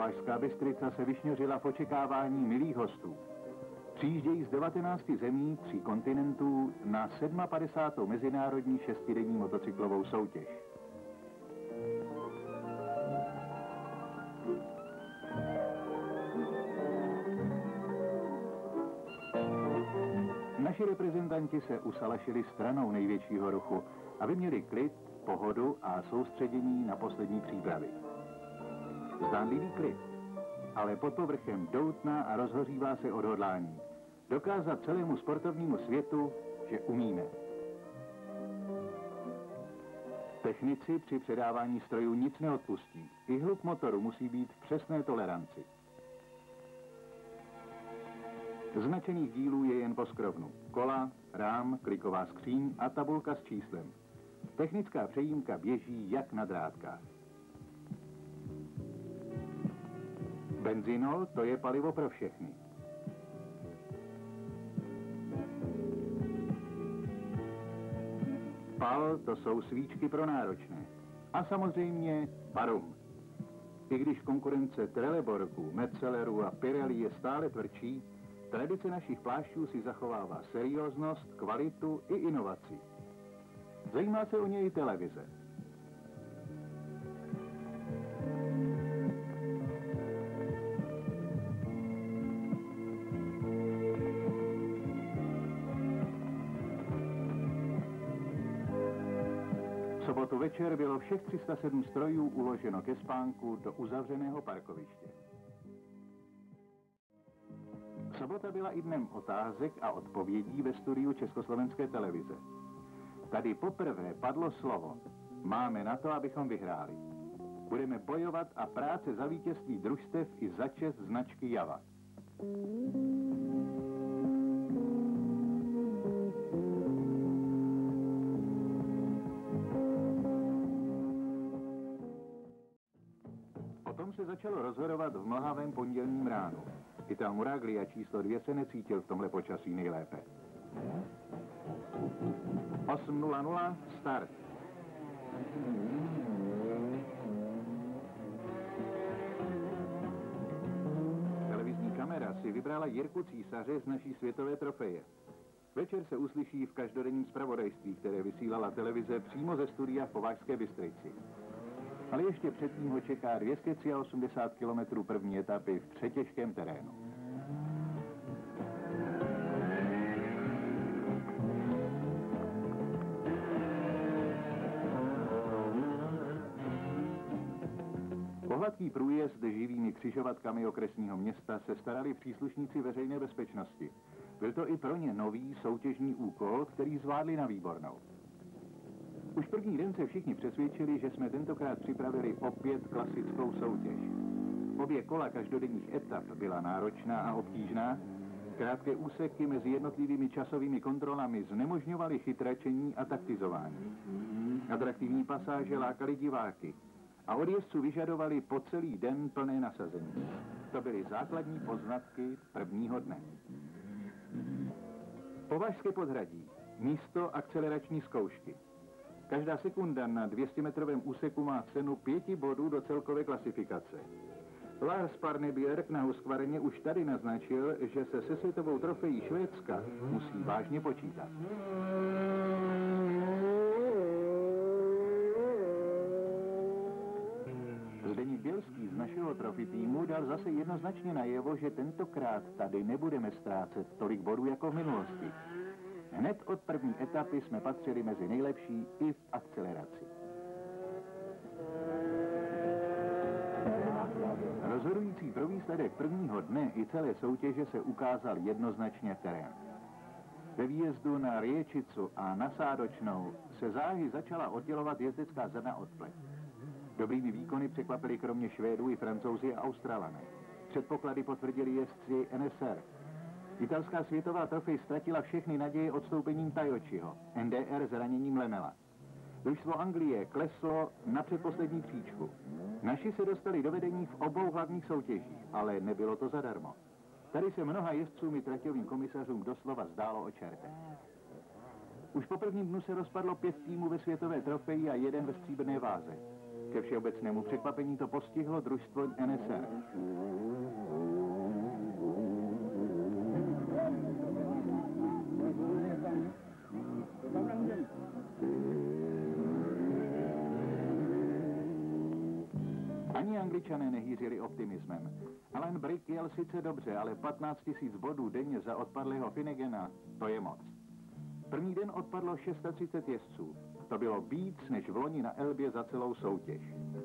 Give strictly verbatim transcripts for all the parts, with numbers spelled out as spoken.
Považská Bystrica se vyšňořila v očekávání milých hostů. Přijíždějí z devatenácti zemí, tří kontinentů na padesátou sedmou mezinárodní šestidenní motocyklovou soutěž. Naši reprezentanti se usalašili stranou největšího ruchu, aby měli klid, pohodu a soustředění na poslední přípravy. Zdánlivý klid, ale pod povrchem doutná a rozhořívá se odhodlání. Dokázat celému sportovnímu světu, že umíme. Technici při předávání strojů nic neodpustí. I hluk motoru musí být v přesné toleranci. Značených dílů je jen po skrovnu. Kola, rám, kliková skříň a tabulka s číslem. Technická přejímka běží jak na drátkách. Benzinol, to je palivo pro všechny. Pal, to jsou svíčky pro náročné. A samozřejmě parum. I když konkurence Trelleborgu, Metzelleru a Pirelli je stále tvrdší, tradice našich plášťů si zachovává serióznost, kvalitu i inovaci. Zajímá se o něj televize. V sobotu večer bylo všech tři sta sedm strojů uloženo ke spánku do uzavřeného parkoviště. Sobota byla i dnem otázek a odpovědí ve studiu Československé televize. Tady poprvé padlo slovo: máme na to, abychom vyhráli. Budeme bojovat a práce za vítězství družstev i za čest značky Java. Potom se začalo rozhodovat v mlhavém pondělním ránu. Ital Muraglia číslo dvě se necítil v tomhle počasí nejlépe. osm nula nula, start. Televizní kamera si vybrala Jirku Císaře z naší světové trofeje. Večer se uslyší v každodenním zpravodajství, které vysílala televize přímo ze studia v Považské Bystrici. Ale ještě předtím ho čeká dvě stě osmdesát tři kilometrů první etapy v přetěžkém terénu. O hladký průjezd živými křižovatkami okresního města se starali příslušníci veřejné bezpečnosti. Byl to i pro ně nový soutěžní úkol, který zvládli na výbornou. Už první den se všichni přesvědčili, že jsme tentokrát připravili opět klasickou soutěž. Obě kola každodenních etap byla náročná a obtížná. Krátké úseky mezi jednotlivými časovými kontrolami znemožňovaly chytračení a taktizování. Atraktivní pasáže lákaly diváky a od jezdců vyžadovali po celý den plné nasazení. To byly základní poznatky prvního dne. Považské podhradí. Místo akcelerační zkoušky. Každá sekunda na dvěstěmetrovém úseku má cenu pěti bodů do celkové klasifikace. Lars Parnebjerg na Husqvarně už tady naznačil, že se se světovou trofejí Švédska musí vážně počítat. Zdeněk Bělský z našeho trofy týmu dal zase jednoznačně najevo, že tentokrát tady nebudeme ztrácet tolik bodů jako v minulosti. Hned od první etapy jsme patřili mezi nejlepší i v akceleraci. Rozhodující pro výsledek prvního dne i celé soutěže se ukázal jednoznačně terén. Ve výjezdu na Riečicu a na Sádočnou se záhy začala oddělovat jezdecká zrna od plet. Dobrými výkony překvapili kromě Švédů i Francouzi a Australané. Předpoklady potvrdili jezdci N S R. Italská světová trofej ztratila všechny naděje odstoupením Tajočiho, N D R zraněním Lemela. Družstvo Anglie kleslo na předposlední příčku. Naši se dostali do vedení v obou hlavních soutěžích, ale nebylo to zadarmo. Tady se mnoha jezdcům i traťovým komisařům doslova zdálo o čertech. Už po prvním dnu se rozpadlo pět týmů ve světové trofeji a jeden ve stříbrné váze. Ke všeobecnému překvapení to postihlo družstvo N S R. Ani Angličané nehýřili optimismem. Alan Brick jel sice dobře, ale patnáct tisíc bodů denně za odpadlého Finnegana, to je moc. První den odpadlo třicet šest jezdců. To bylo víc než v loni na Elbě za celou soutěž.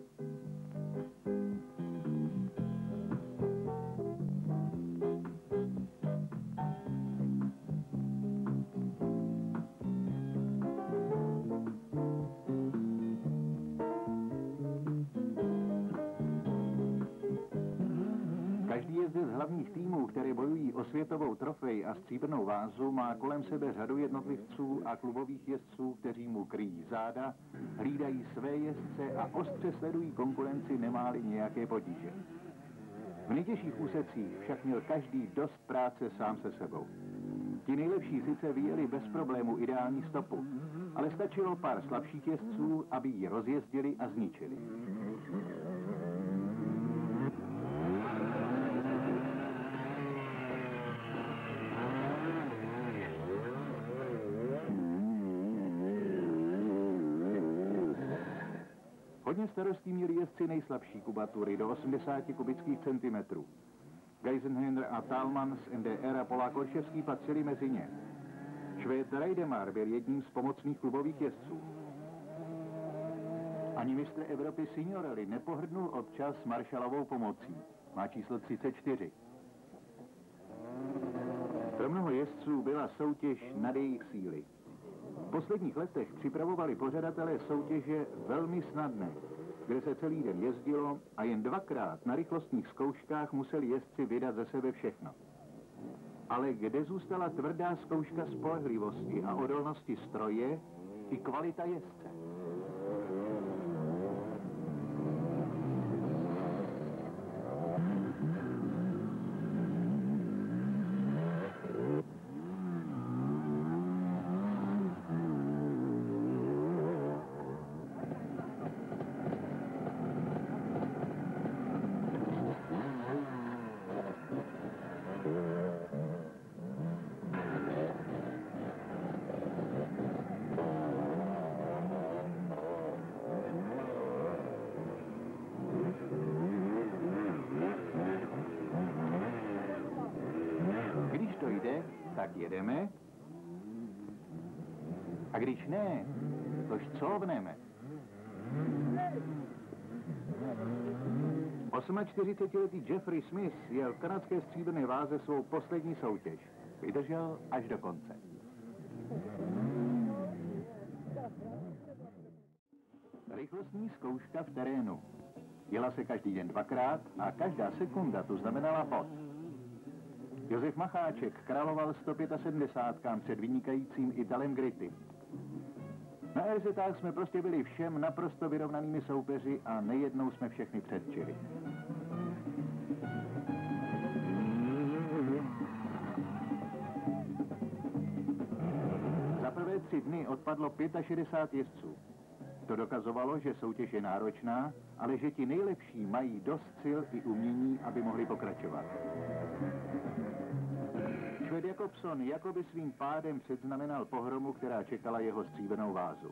Každý jezdec z hlavních týmů, které bojují o světovou trofej a stříbrnou vázu, má kolem sebe řadu jednotlivců a klubových jezdců, kteří mu kryjí záda, hlídají své jezdce a ostře sledují konkurenci, nemáli nějaké potíže. V nejtěžších úsecích však měl každý dost práce sám se sebou. Ti nejlepší sice vyjeli bez problému ideální stopu, ale stačilo pár slabších jezdců, aby ji rozjezdili a zničili. Hodně starostí měli jezdci nejslabší kubatury do osmdesáti kubických centimetrů. Geisenhender a Thalmann z N D R a Polák Orševský patřili mezi ně. Švéd Reidemar byl jedním z pomocných klubových jezdců. Ani mistr Evropy Signorelli nepohrdnul občas Marshallovou pomocí. Má číslo třicet čtyři. Pro mnoho jezdců byla soutěž nad jejich síly. V posledních letech připravovali pořadatelé soutěže velmi snadné, kde se celý den jezdilo a jen dvakrát na rychlostních zkouškách museli jezdci vydat ze sebe všechno. Ale kde zůstala tvrdá zkouška spolehlivosti a odolnosti stroje i kvalita jezdce? Když to jde, tak jedeme. A když ne, to šcovneme. čtyřicetiosmiletý Jeffrey Smith jel v kanadské stříbrné váze svou poslední soutěž. Vydržel až do konce. Rychlostní zkouška v terénu. Jela se každý den dvakrát a každá sekunda tu znamenala bod. Josef Macháček královal sto sedmdesát pět před vynikajícím Italem Gritti. Na erzetách jsme prostě byli všem naprosto vyrovnanými soupeři a nejednou jsme všechny předčili. Za prvé tři dny odpadlo šedesát pět jezdců. To dokazovalo, že soutěž je náročná, ale že ti nejlepší mají dost sil i umění, aby mohli pokračovat. Švéd Jakobson jakoby svým pádem předznamenal pohromu, která čekala jeho stříbrnou vázu.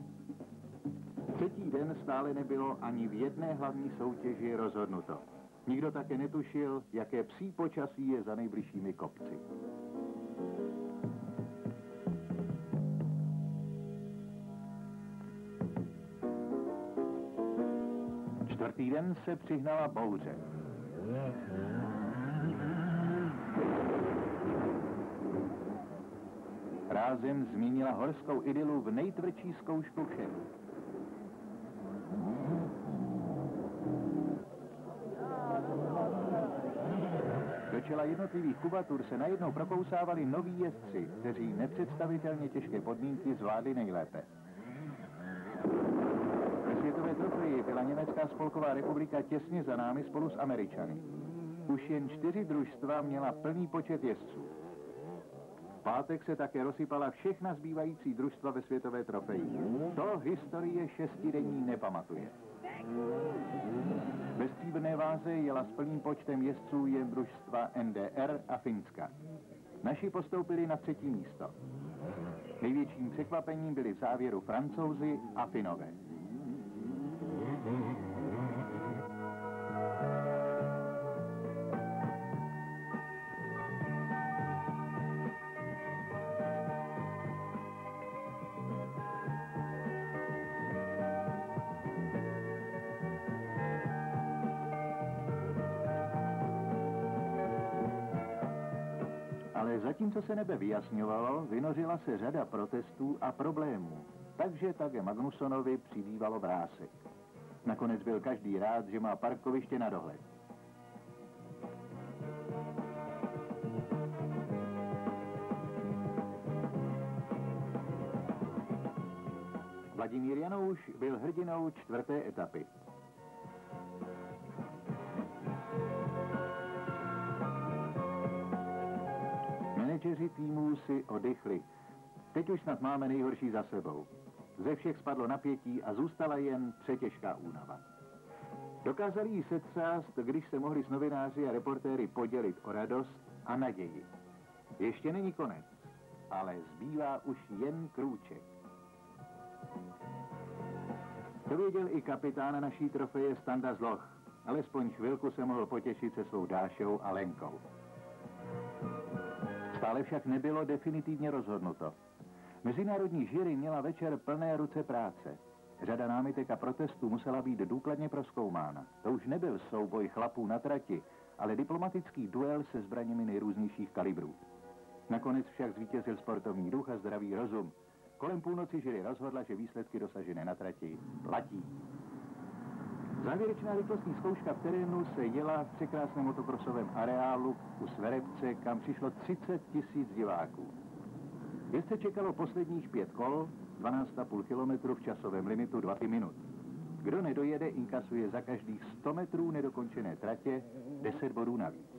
Třetí den stále nebylo ani v jedné hlavní soutěži rozhodnuto. Nikdo také netušil, jaké psí počasí je za nejbližšími kopci. Čtvrtý den se přihnala bouře. Rázem změnila horskou idylu v nejtvrdší zkoušku všech. Do čela jednotlivých kubatur se najednou prokousávali noví jezdci, kteří nepředstavitelně těžké podmínky zvládli nejlépe. Ve světové trofeji byla Německá spolková republika těsně za námi spolu s Američany. Už jen čtyři družstva měla plný počet jezdců. V pátek se také rozsypala všechna zbývající družstva ve světové trofeji. To historie šestidenní nepamatuje. Ve stříbrné váze jela s plným počtem jezdců jen družstva N D R a Finska. Naši postoupili na třetí místo. Největším překvapením byli v závěru Francouzi a Finové. Ale zatímco se nebe vyjasňovalo, vynořila se řada protestů a problémů, takže také Magnusonovi přibývalo vrásek. Nakonec byl každý rád, že má parkoviště na dohled. Vladimír Janouš byl hrdinou čtvrté etapy. Manažeři týmů si oddychli. Teď už snad máme nejhorší za sebou. Ze všech spadlo napětí a zůstala jen přetěžká únava. Dokázali jí setřást, když se mohli s novináři a reportéry podělit o radost a naději. Ještě není konec, ale zbývá už jen krůček. To věděl i kapitán naší trofeje Standa Zloch. Alespoň chvilku se mohl potěšit se svou Dášou a Lenkou. Stále však nebylo definitivně rozhodnuto. Mezinárodní jury měla večer plné ruce práce. Řada námitek a protestů musela být důkladně prozkoumána. To už nebyl souboj chlapů na trati, ale diplomatický duel se zbraněmi nejrůznějších kalibrů. Nakonec však zvítězil sportovní duch a zdravý rozum. Kolem půlnoci jury rozhodla, že výsledky dosažené na trati platí. Závěrečná rychlostní zkouška v terénu se jela v překrásném motokrosovém areálu u Sverebce, kam přišlo třicet tisíc diváků. Jezdce čekalo posledních pět kol, dvanáct a půl kilometru v časovém limitu dvacet minut. Kdo nedojede, inkasuje za každých sto metrů nedokončené tratě deset bodů navíc.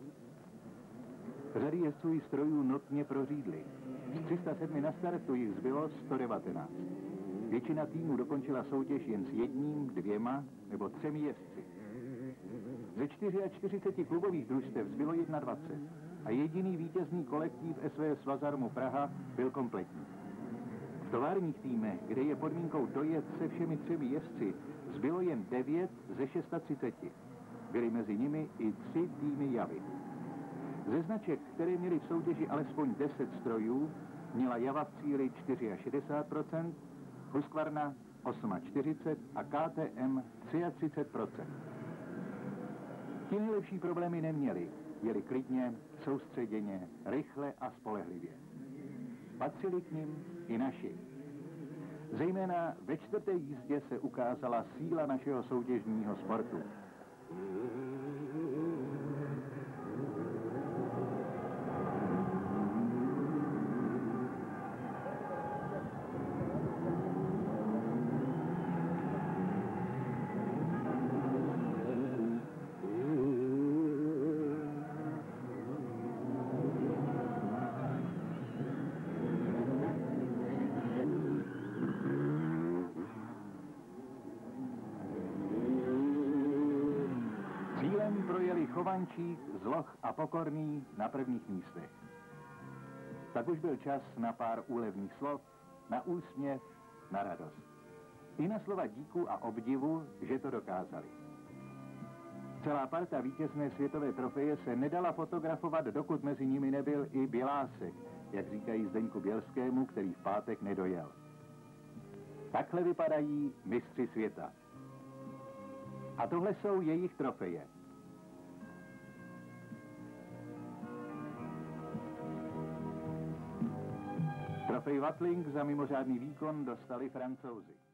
Řady jezdců i strojů notně prořídly. Z tři sta sedm na startu jich zbylo sto devatenáct. Většina týmů dokončila soutěž jen s jedním, dvěma nebo třemi jezdci. Ze čtyřiceti čtyři klubových družstev zbylo dvacet jedna a jediný vítězný kolektiv S V S Svazarmu Praha byl kompletní. V továrních týmech, kde je podmínkou dojet se všemi třemi jezdci, zbylo jen devět ze třiceti šesti. Byly mezi nimi i tři týmy Javy. Ze značek, které měly v soutěži alespoň deset strojů, měla Java v cíli šedesát čtyři procent, Husqvarna čtyřicet osm a K T M třicet tři procent. Ti nejlepší problémy neměli, jeli klidně, soustředěně, rychle a spolehlivě. Patřili k nim i naši. Zejména ve čtvrté jízdě se ukázala síla našeho soutěžního sportu. Projeli Chovančík, Zloch a Pokorný na prvních místech. Tak už byl čas na pár úlevných slov, na úsměv, na radost. I na slova díku a obdivu, že to dokázali. Celá parta vítězné světové trofeje se nedala fotografovat, dokud mezi nimi nebyl i Bělásek, jak říkají Zdeňku Bělskému, který v pátek nedojel. Takhle vypadají mistři světa. A tohle jsou jejich trofeje. Trofej Watling za mimořádný výkon dostali Francouzi.